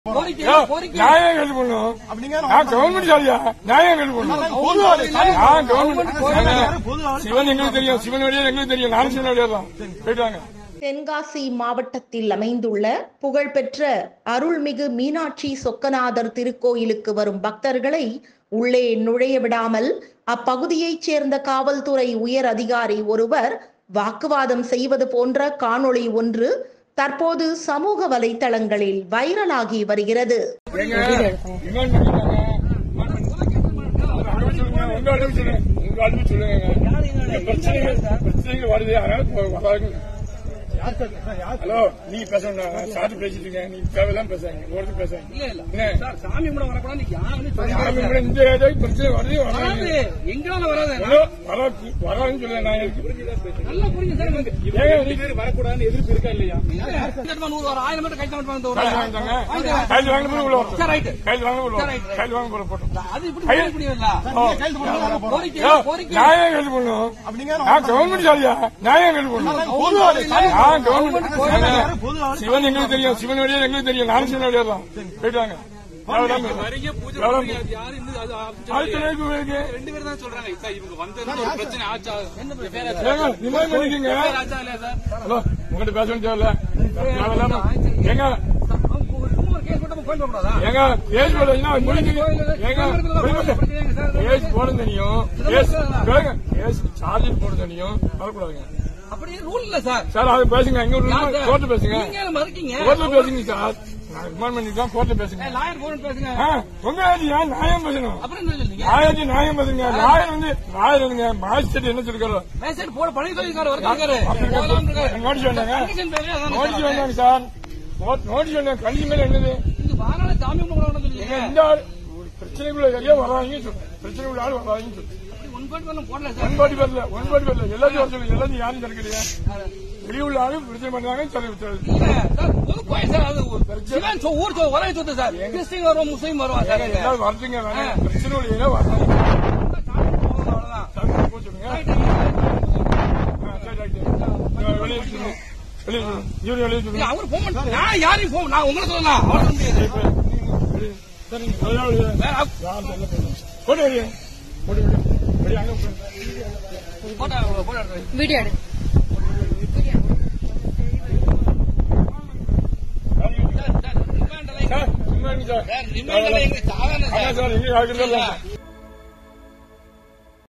நியாயம் கேள்வி பண்ணும். நான் கவர்மெண்ட் சாலியா நியாயம் கேள்வி பண்ணும். நான் கவர்மெண்ட் சிவன் எங்களுக்கு தெரியும், சிவன் வழியா எங்களுக்கு தெரியும், நானும் சிவன் வழியா தான் போயிட்டாங்க. தென்காசி மாவட்டத்தில் அமைந்துள்ள புகழ்பெற்ற அருள்மிகு மீனாட்சி சொக்கநாதர் திருக்கோயிலுக்கு வரும் பக்தர்களை உள்ளே நுழைய விடாமல் அப்பகுதியைச் சேர்ந்த காவல்துறை உயர் அதிகாரி ஒருவர் வாக்குவாதம் செய்வது போன்ற காணொளி ஒன்று தற்போது சமூக வலைதளங்களில் வைரலாகி வருகிறது. ஹலோ, நீங்க பேசணும், சாட்டு பேசிட்டு இருக்கேன், நீங்க தேவையெல்லாம் பேசுறாங்க, ஒருத்தர் பேசுறாங்க. சாமி கூட வரக்கூடாது, இந்த பிரச்சனை வருது எங்களால வராது வராதுன்னு சொல்ல நான் நல்லா புரியுது சார். வரக்கூடாதுன்னு எதிர்ப்பு இருக்கா இல்லையா? 1000 மீட்டர் கைது வாங்க போட்டோம். அது இப்படி நியாயம் கேள்வி பண்ணும். நான் கவர்மெண்ட் சாலியா நியாயம் கேள்வி பண்ணும். சிவன் எங்களுக்கு தெரியும், சிவன் வழியா எங்களுக்கு தெரியும், நானும் சிவன் வழியா தான் போயிட்டாங்க. உங்ககிட்ட பேசணும் தேவையில்ல. எங்க கேஸ் போட தெரியும், சார்ஜ் போட தெரியும், வரக்கூடாதுங்க. அப்படி ரூல் இல்ல சார். சார் அது பேசுங்க, எங்க கோர்ட்ல பேசுங்க, கோர்ட்ல பேசுங்க சார். கோர்ட்ல பேசுங்க, உங்க நியாயம் பேசணும். நியாயம் பேசுங்க. லாயர் வந்து லாயர் வந்துங்க, மாஜிஸ்ட்ரேட் என்ன சொல்லிருக்காரு, நோட்டீஸ் வேண்டாங்க, நோட்டீஸ் வேண்டாங்க சார், நோட்டீஸ் வேண்டாங்க. கல்வி மேல என்னது இந்த பிரச்சனைக்குள்ள ஏரியா வராங்க, பிரச்சனைக்குள்ள ஆள் வராங்கன்னு சொல்லு. ஒன்பாடி வரல, எல்லாத்தையும் வர சொல்லு, எல்லாத்தையும் யாரும் கிடைக்கலையா, வெளியுள்ள ஆளும் பிரச்சனை பண்றாங்க. முஸ்லீம் வருவாங்க, எல்லாரும் வரதுங்க, பிரச்சனை இல்லையா வர்றாங்க. யாரையும் போக நான் உங்களை சொல்லலாம், வீடியோ எடு. சார்